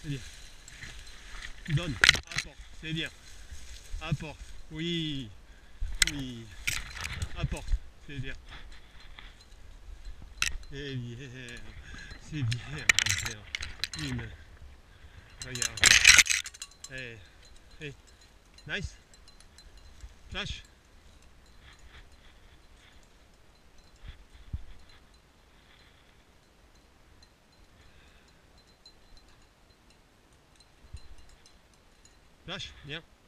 c'est bien. Donne, apporte, c'est bien. Apporte, oui, oui. Apporte, c'est bien. C'est bien, c'est bien, Albert. Une, regarde. Hey, hey, nice. Flash. Flash, bien.